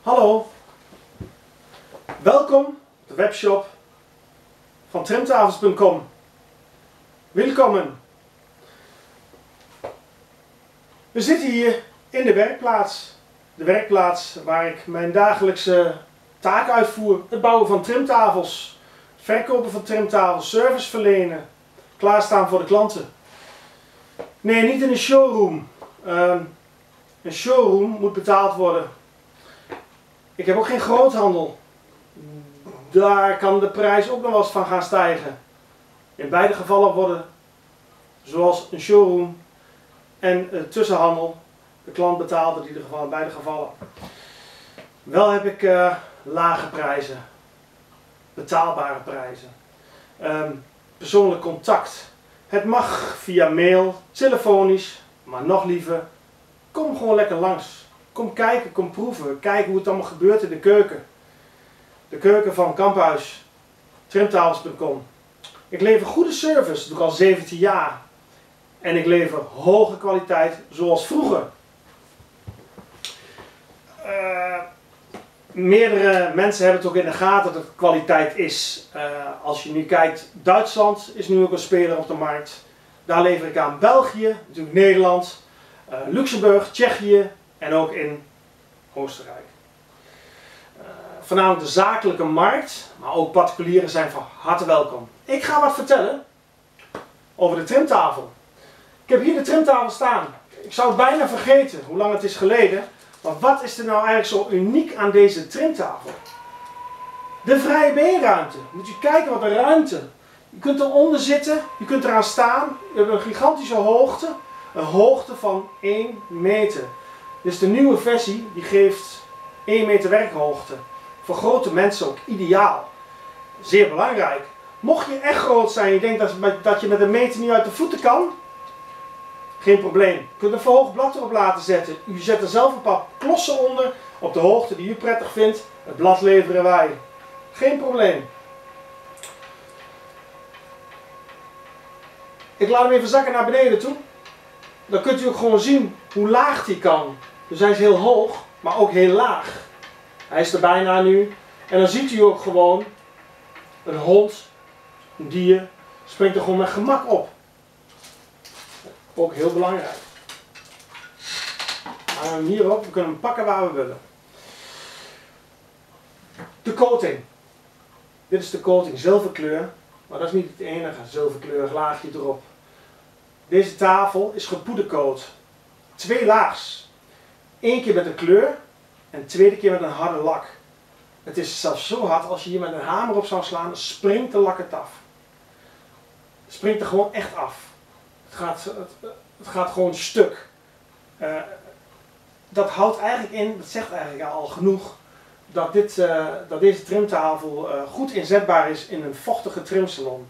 Hallo, welkom op de webshop van trimtafels.com. Welkom. We zitten hier in de werkplaats waar ik mijn dagelijkse taak uitvoer. Het bouwen van trimtafels, verkopen van trimtafels, service verlenen, klaarstaan voor de klanten. Nee, niet in een showroom. Een showroom moet betaald worden. Ik heb ook geen groothandel. Daar kan de prijs ook nog wel eens van gaan stijgen. In beide gevallen worden, zoals een showroom en tussenhandel, de klant betaalt in ieder geval in beide gevallen. Wel heb ik lage prijzen, betaalbare prijzen, persoonlijk contact. Het mag via mail, telefonisch, maar nog liever, kom gewoon lekker langs. Kom kijken, kom proeven, kijken hoe het allemaal gebeurt in de keuken. De keuken van Kamphuis, trimtafels.com. Ik lever goede service, dat doe ik al 17 jaar. En ik lever hoge kwaliteit, zoals vroeger. Meerdere mensen hebben het ook in de gaten dat het kwaliteit is. Als je nu kijkt, Duitsland is nu ook een speler op de markt. Daar lever ik aan België, natuurlijk Nederland, Luxemburg, Tsjechië en ook in Oostenrijk. Voornamelijk de zakelijke markt, maar ook particulieren zijn van harte welkom. Ik ga wat vertellen over de trimtafel. Ik heb hier de trimtafel staan. Ik zou het bijna vergeten hoe lang het is geleden. Maar wat is er nou eigenlijk zo uniek aan deze trimtafel? De vrije beenruimte. Moet je kijken wat een ruimte. Je kunt eronder zitten, je kunt eraan staan. Je hebt een gigantische hoogte. Een hoogte van 1 meter. Dus de nieuwe versie die geeft 1 meter werkhoogte. Voor grote mensen ook ideaal. Zeer belangrijk. Mocht je echt groot zijn en je denkt dat je met een meter niet uit de voeten kan, geen probleem. Je kunt een verhoogd blad erop laten zetten. U zet er zelf een paar klossen onder op de hoogte die u prettig vindt. Het blad leveren wij. Geen probleem. Ik laat hem even zakken naar beneden toe. Dan kunt u ook gewoon zien hoe laag die kan. Dus hij is heel hoog, maar ook heel laag. Hij is er bijna nu. En dan ziet u ook gewoon een hond, een dier, springt er gewoon met gemak op. Ook heel belangrijk. We gaan hem hierop, we kunnen hem pakken waar we willen. De coating. Dit is de coating, zilverkleur. Maar dat is niet het enige, zilverkleurig laagje erop. Deze tafel is gepoedercoat. 2 laags. 1 keer met een kleur en 2e keer met een harde lak. Het is zelfs zo hard, als je hier met een hamer op zou slaan, dan springt de lak het af. Het springt er gewoon echt af. Het gaat gewoon stuk. Dat houdt eigenlijk in, dat zegt eigenlijk al genoeg, dat deze trimtafel goed inzetbaar is in een vochtige trimsalon.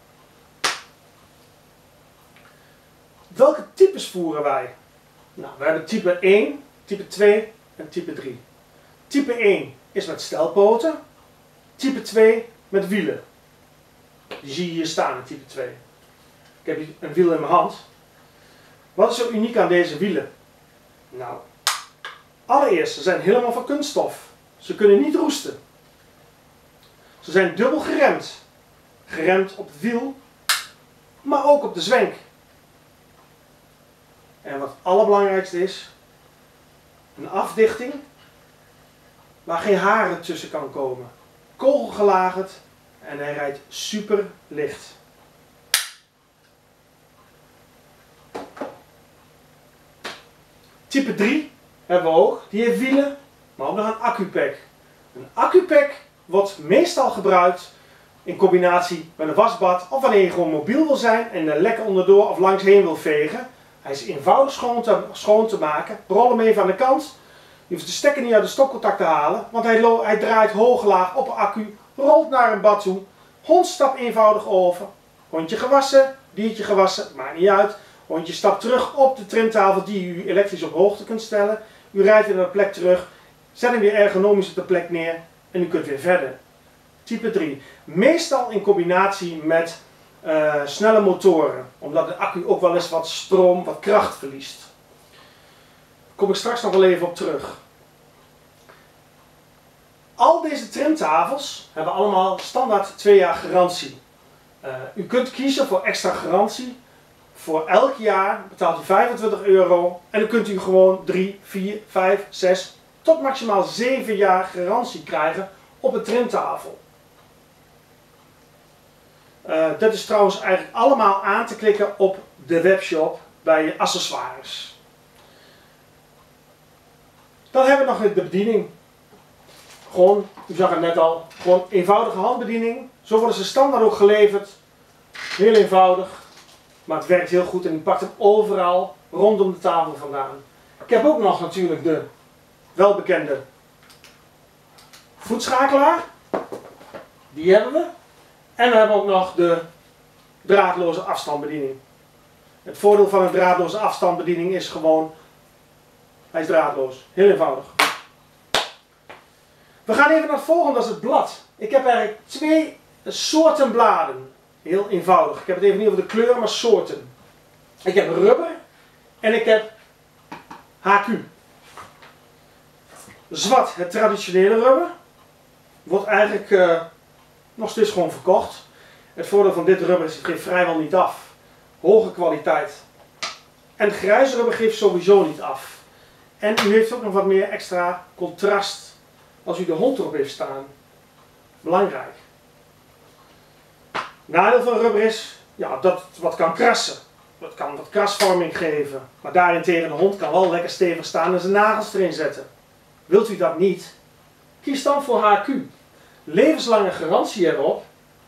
Welke types voeren wij? Nou, we hebben type 1, type 2 en type 3. Type 1 is met stelpoten, type 2 met wielen. Die zie je hier staan in type 2. Ik heb hier een wiel in mijn hand. Wat is zo uniek aan deze wielen? Nou, allereerst, ze zijn helemaal van kunststof. Ze kunnen niet roesten. Ze zijn dubbel geremd. Geremd op het wiel, maar ook op de zwenk. En wat het allerbelangrijkste is, een afdichting waar geen haren tussen kan komen. Kogelgelagerd en hij rijdt super licht. Type 3 hebben we ook, die heeft wielen, maar ook nog een accupack. Een accupack wordt meestal gebruikt in combinatie met een wasbad of wanneer je gewoon mobiel wil zijn en er lekker onderdoor of langs heen wil vegen. Hij is eenvoudig schoon te maken. Rol hem even aan de kant. Je hoeft de stekker niet uit de stopcontact te halen, want hij draait hoog laag op een accu, rolt naar een bad toe. Hond stapt eenvoudig over. Hondje gewassen, diertje gewassen, maakt niet uit. Hondje stapt terug op de trimtafel die u elektrisch op hoogte kunt stellen. U rijdt weer naar de plek terug, zet hem weer ergonomisch op de plek neer en u kunt weer verder. Type 3. Meestal in combinatie met snelle motoren, omdat de accu ook wel eens wat stroom, wat kracht verliest. Daar kom ik straks nog wel even op terug. Al deze trimtafels hebben allemaal standaard 2 jaar garantie. U kunt kiezen voor extra garantie. Voor elk jaar betaalt u €25 en dan kunt u gewoon 3, 4, 5, 6 tot maximaal 7 jaar garantie krijgen op een trimtafel. Dat is trouwens eigenlijk allemaal aan te klikken op de webshop bij accessoires. Dan hebben we nog de bediening. Gewoon, u zag het net al, gewoon eenvoudige handbediening. Zo worden ze standaard ook geleverd. Heel eenvoudig, maar het werkt heel goed en u pakt hem overal rondom de tafel vandaan. Ik heb ook nog natuurlijk de welbekende voetschakelaar. Die hebben we. En we hebben ook nog de draadloze afstandsbediening. Het voordeel van een draadloze afstandsbediening is gewoon, hij is draadloos. Heel eenvoudig. We gaan even naar het volgende, dat is het blad. Ik heb eigenlijk 2 soorten bladen. Heel eenvoudig. Ik heb het even niet over de kleur, maar soorten. Ik heb rubber en ik heb HQ. Zwart, het traditionele rubber, wordt eigenlijk nog steeds gewoon verkocht. Het voordeel van dit rubber is, het geeft vrijwel niet af. Hoge kwaliteit. En grijs rubber geeft sowieso niet af. En u heeft ook nog wat meer extra contrast als u de hond erop heeft staan. Belangrijk. Nadeel van rubber is, ja, dat het wat kan krassen. Dat kan wat krasvorming geven. Maar daarentegen de hond kan wel lekker stevig staan en zijn nagels erin zetten. Wilt u dat niet? Kies dan voor HQ. Levenslange garantie erop.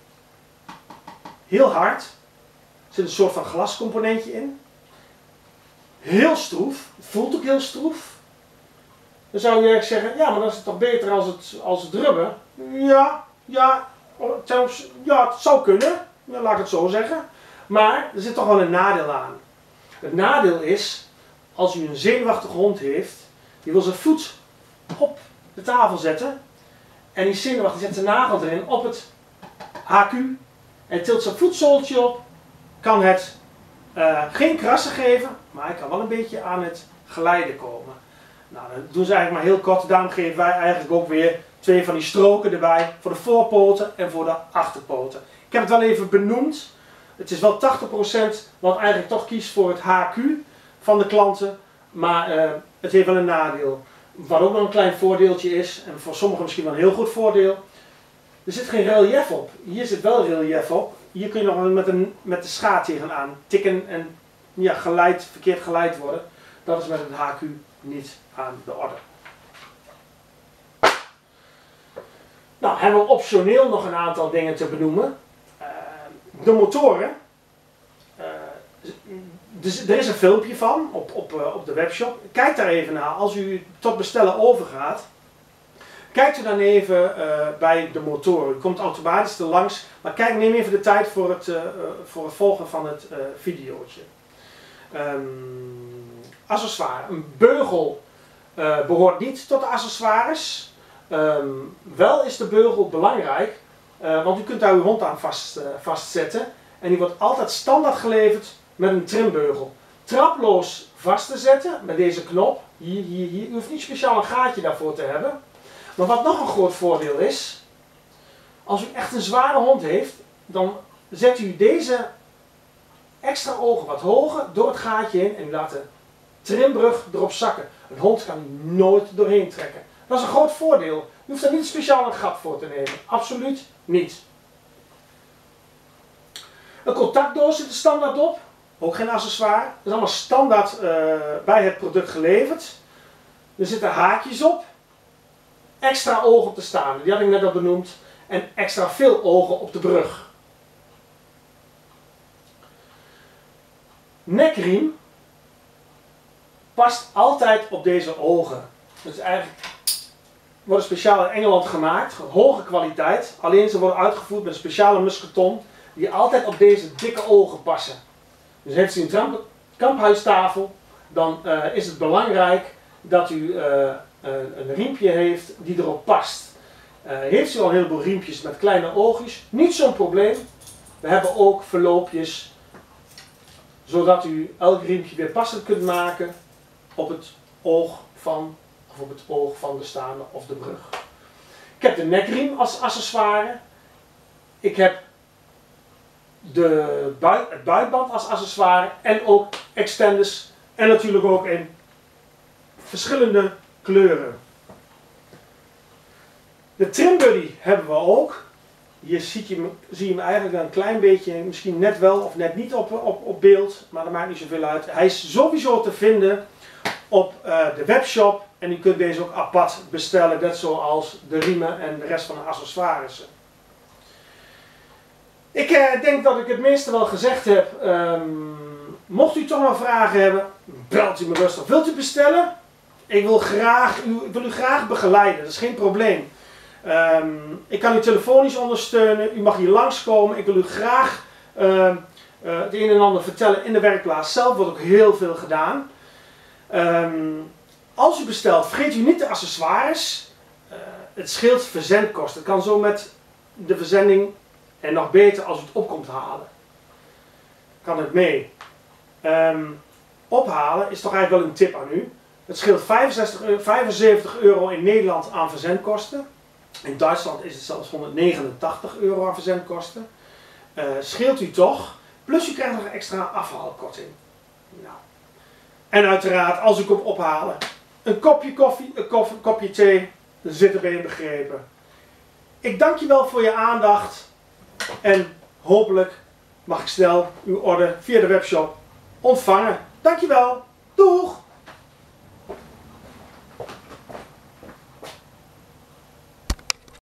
Heel hard. Er zit een soort van glascomponentje in. Heel stroef. Het voelt ook heel stroef. Dan zou je eigenlijk zeggen, ja, maar dan is het toch beter als het rubber? Ja, het zou kunnen. Laat ik het zo zeggen. Maar er zit toch wel een nadeel aan. Het nadeel is, als u een zenuwachtige hond heeft, die wil zijn voet op de tafel zetten. En die zenuwachtig zet zijn nagel erin op het HQ. En tilt zijn voetzooltje op. Kan het geen krassen geven, maar hij kan wel een beetje aan het glijden komen. Nou, dat doen ze eigenlijk maar heel kort. Daarom geven wij eigenlijk ook weer 2 van die stroken erbij. Voor de voorpoten en voor de achterpoten. Ik heb het wel even benoemd. Het is wel 80% wat eigenlijk toch kiest voor het HQ van de klanten. Maar het heeft wel een nadeel. Wat ook nog een klein voordeeltje is. En voor sommigen misschien wel een heel goed voordeel. Er zit geen relief op. Hier zit wel relief op. Hier kun je nog met de schaar tegenaan tikken en ja, verkeerd geleid worden. Dat is met het HQ niet aan de orde. Nou, hebben we optioneel nog een aantal dingen te benoemen. De motoren. Dus er is een filmpje van op de webshop. Kijk daar even naar. Als u tot bestellen overgaat, kijkt u dan even bij de motoren. U komt automatisch er langs, maar neem even de tijd voor het volgen van het videootje. Accessoire. Een beugel behoort niet tot de accessoires. Wel is de beugel belangrijk, want u kunt daar uw hond aan vastzetten. En die wordt altijd standaard geleverd met een trimbeugel. Traploos vast te zetten met deze knop. Hier. U hoeft niet speciaal een gaatje daarvoor te hebben. Maar wat nog een groot voordeel is, als u echt een zware hond heeft, dan zet u deze extra ogen wat hoger door het gaatje in en u laat de trimbrug erop zakken. Een hond kan u nooit doorheen trekken. Dat is een groot voordeel. U hoeft er niet speciaal een gat voor te nemen. Absoluut niet. Een contactdoos zit er standaard op. Ook geen accessoire. Dat is allemaal standaard bij het product geleverd. Er zitten haakjes op. Extra ogen op de staande, die had ik net al benoemd. En extra veel ogen op de brug. Nekriem past altijd op deze ogen. Dus eigenlijk worden speciaal in Engeland gemaakt, hoge kwaliteit. Alleen ze worden uitgevoerd met een speciale musketon die altijd op deze dikke ogen passen. Dus heeft u een kamphuistafel, dan is het belangrijk dat u een riempje heeft die erop past. Heeft u al een heleboel riempjes met kleine oogjes, niet zo'n probleem. We hebben ook verloopjes, zodat u elk riempje weer passend kunt maken op het oog van de staande of de brug. Ik heb de nekriem als accessoire. Ik heb het buikband als accessoire en ook extenders en natuurlijk ook in verschillende kleuren. De trimbuddy hebben we ook. Hier zie je hem eigenlijk een klein beetje, misschien net wel of net niet op beeld, maar dat maakt niet zoveel uit. Hij is sowieso te vinden op de webshop en je kunt deze ook apart bestellen, net zoals de riemen en de rest van de accessoires. Ik denk dat ik het meeste wel gezegd heb. Mocht u toch nog vragen hebben, belt u me rustig. Wilt u bestellen? Ik wil u graag begeleiden, dat is geen probleem. Ik kan u telefonisch ondersteunen, u mag hier langskomen. Ik wil u graag het een en ander vertellen in de werkplaats zelf, wordt ook heel veel gedaan. Als u bestelt, vergeet u niet de accessoires. Het scheelt verzendkosten. Het kan zo met de verzending en nog beter als u het op komt halen. Kan het mee. Ophalen is toch eigenlijk wel een tip aan u. Het scheelt 75 euro in Nederland aan verzendkosten. In Duitsland is het zelfs 189 euro aan verzendkosten. Scheelt u toch. Plus u krijgt nog een extra afhaalkorting. Nou. En uiteraard, als u komt ophalen, een kopje koffie, een kopje thee, dan zit erbij in begrepen. Ik dank je wel voor je aandacht. En hopelijk mag ik snel uw order via de webshop ontvangen. Dankjewel. Doeg!